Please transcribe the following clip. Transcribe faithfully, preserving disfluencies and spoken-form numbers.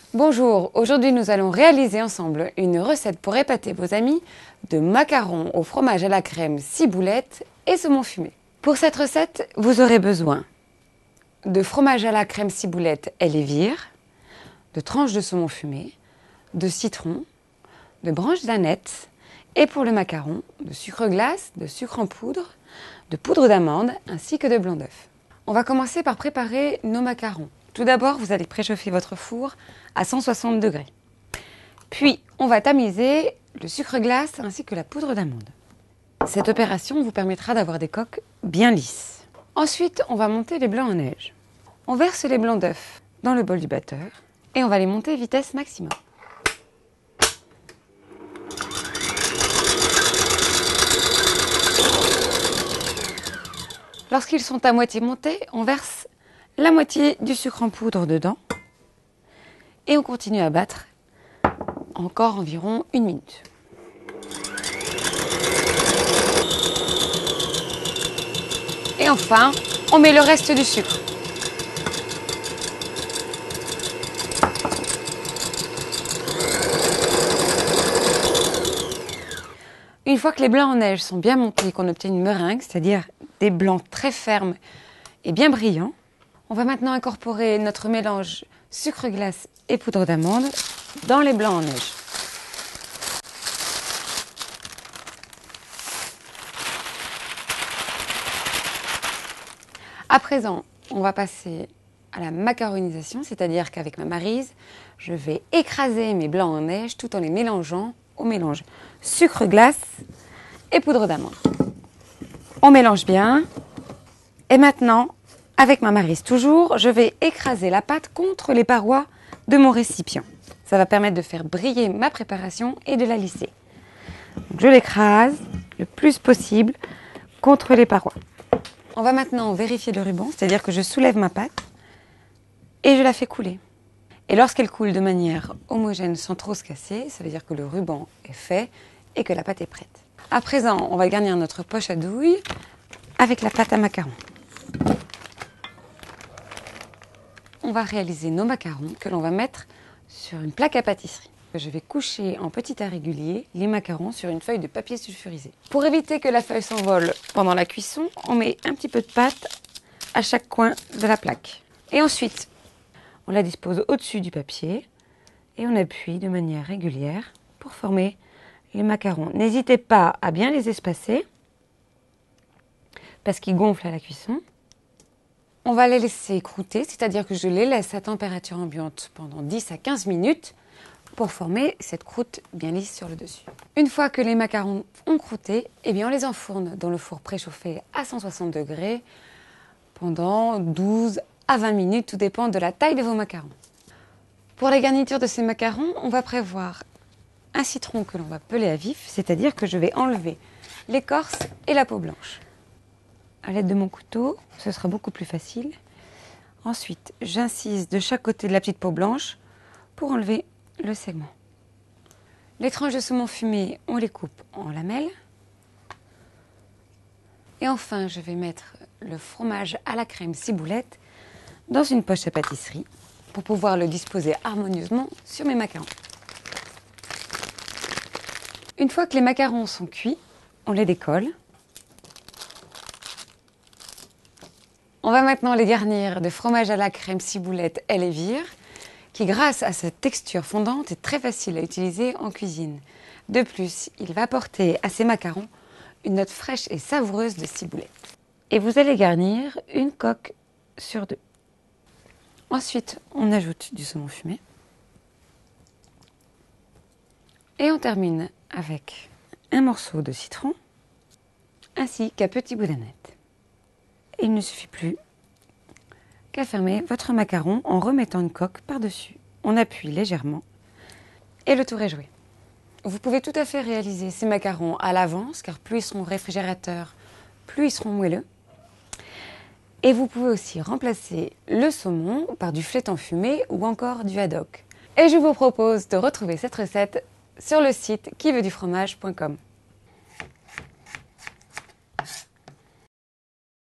Bonjour, aujourd'hui nous allons réaliser ensemble une recette pour épater vos amis de macarons au fromage à la crème ciboulette et saumon fumé. Pour cette recette, vous aurez besoin de fromage à la crème ciboulette et lévire, de tranches de saumon fumé, de citron, de branches d'aneth et pour le macaron, de sucre glace, de sucre en poudre, de poudre d'amande ainsi que de blanc d'œuf. On va commencer par préparer nos macarons. Tout d'abord, vous allez préchauffer votre four à cent soixante degrés. Puis, on va tamiser le sucre glace ainsi que la poudre d'amande. Cette opération vous permettra d'avoir des coques bien lisses. Ensuite, on va monter les blancs en neige. On verse les blancs d'œufs dans le bol du batteur et on va les monter vitesse maximum. Lorsqu'ils sont à moitié montés, on verse la moitié du sucre en poudre dedans et on continue à battre encore environ une minute. Et enfin, on met le reste du sucre. Une fois que les blancs en neige sont bien montés et qu'on obtient une meringue, c'est-à-dire des blancs très fermes et bien brillants, on va maintenant incorporer notre mélange sucre glace et poudre d'amande dans les blancs en neige. À présent, on va passer à la macaronisation, c'est-à-dire qu'avec ma maryse, je vais écraser mes blancs en neige tout en les mélangeant au mélange sucre glace et poudre d'amande. On mélange bien et maintenant, avec ma maryse toujours, je vais écraser la pâte contre les parois de mon récipient. Ça va permettre de faire briller ma préparation et de la lisser. Donc, je l'écrase le plus possible contre les parois. On va maintenant vérifier le ruban, c'est-à-dire que je soulève ma pâte et je la fais couler. Et lorsqu'elle coule de manière homogène sans trop se casser, ça veut dire que le ruban est fait et que la pâte est prête. À présent, on va garnir notre poche à douille avec la pâte à macarons. On va réaliser nos macarons que l'on va mettre sur une plaque à pâtisserie. Je vais coucher en petit tas régulier les macarons sur une feuille de papier sulfurisé. Pour éviter que la feuille s'envole pendant la cuisson, on met un petit peu de pâte à chaque coin de la plaque. Et ensuite, on la dispose au-dessus du papier et on appuie de manière régulière pour former les macarons. N'hésitez pas à bien les espacer parce qu'ils gonflent à la cuisson. On va les laisser croûter, c'est-à-dire que je les laisse à température ambiante pendant dix à quinze minutes pour former cette croûte bien lisse sur le dessus. Une fois que les macarons ont croûté, eh bien on les enfourne dans le four préchauffé à cent soixante degrés pendant douze à vingt minutes, tout dépend de la taille de vos macarons. Pour la garniture de ces macarons, on va prévoir un citron que l'on va peler à vif, c'est-à-dire que je vais enlever l'écorce et la peau blanche. À l'aide de mon couteau, ce sera beaucoup plus facile. Ensuite, j'incise de chaque côté de la petite peau blanche pour enlever le segment. Les tranches de saumon fumé, on les coupe en lamelles. Et enfin, je vais mettre le fromage à la crème ciboulette dans une poche à pâtisserie pour pouvoir le disposer harmonieusement sur mes macarons. Une fois que les macarons sont cuits, on les décolle. On va maintenant les garnir de fromage à la crème ciboulette et lévire, qui grâce à sa texture fondante est très facile à utiliser en cuisine. De plus, il va apporter à ces macarons une note fraîche et savoureuse de ciboulette. Et vous allez garnir une coque sur deux. Ensuite, on ajoute du saumon fumé. Et on termine avec un morceau de citron ainsi qu'un petit bout d'aneth. Il ne suffit plus qu'à fermer votre macaron en remettant une coque par-dessus. On appuie légèrement et le tour est joué. Vous pouvez tout à fait réaliser ces macarons à l'avance, car plus ils seront au réfrigérateur, plus ils seront moelleux. Et vous pouvez aussi remplacer le saumon par du flétan fumé ou encore du haddock. Et je vous propose de retrouver cette recette sur le site qui veut du fromage point com.